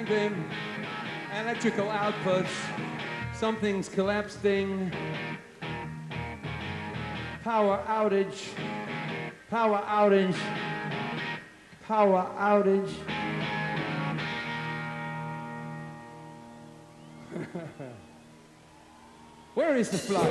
bang, electrical outputs, something's collapsing, power outage, power outage, power outage. Where is the flood?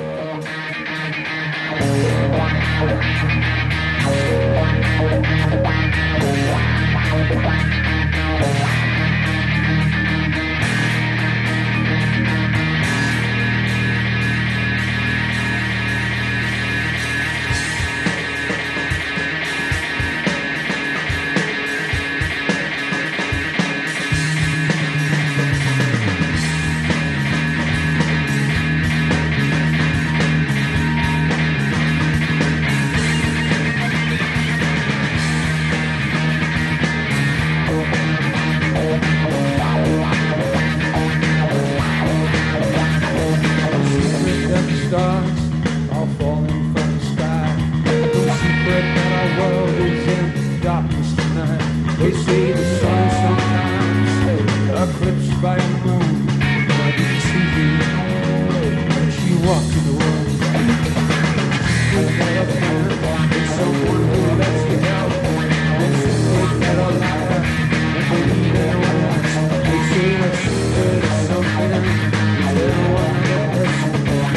Stars all falling from the sky. No secret that our world is in darkness tonight. They say the sun sometimes eclipsed by the moon. But I didn't see you when she walked in the room. Look at a man, it's someone who lets you help. It's a look at a liar, and believe it or not. They say a secret is something you never want to person.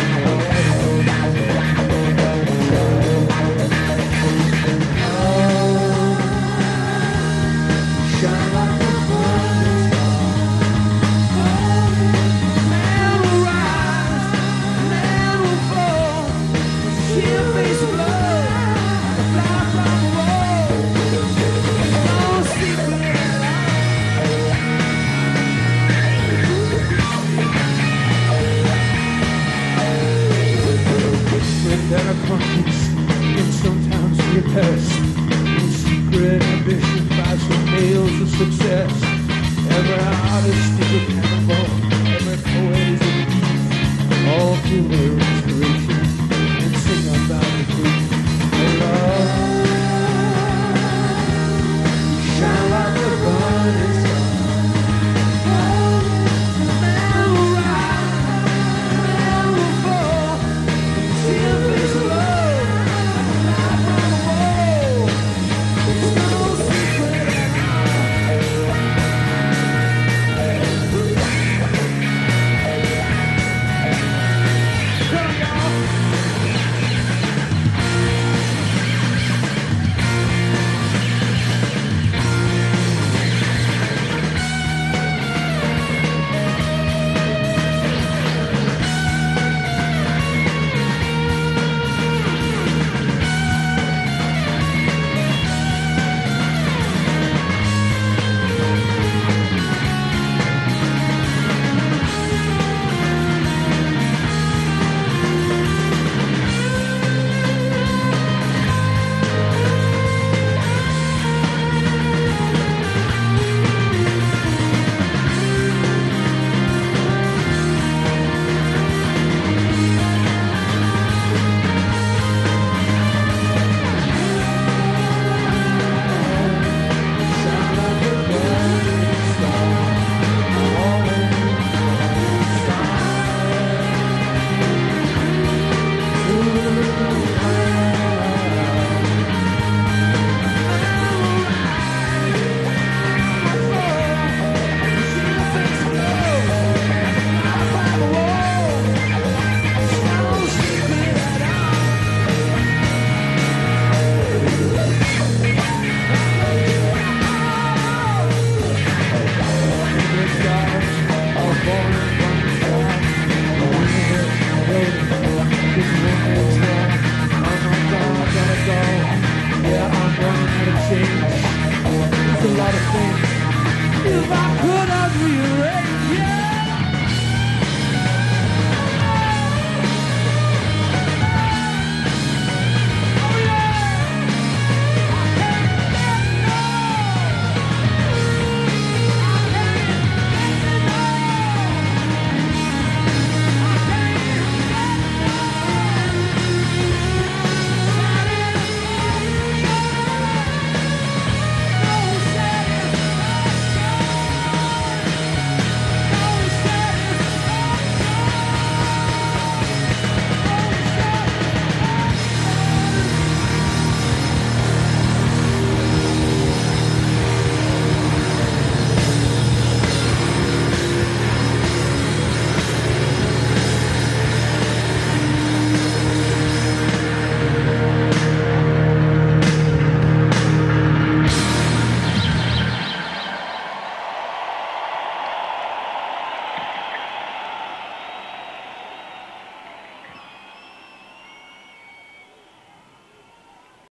Shine like a burning star. Man will rise, man will fall. Sheer face of love, fly from the wall. No secret. That a conscience can sometimes be a pest. No secret ambition buys some tales of success. Every artist is a cannibal, every poet is a thief. All feel their